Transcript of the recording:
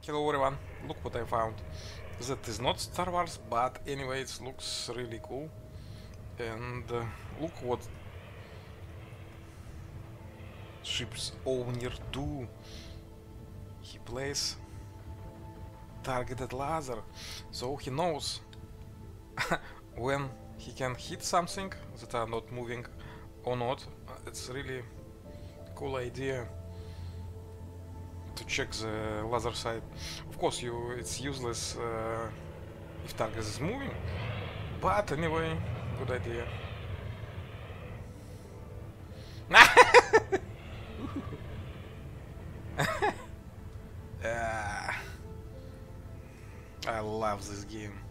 Hello everyone, look what I found. That is not Star Wars, but anyway, it looks really cool. And look what ship's owner do. He plays targeted laser, so he knows when he can hit something that are not moving or not. It's really cool idea to check the laser side. Of course, it's useless if target is moving, but anyway, good idea. I love this game.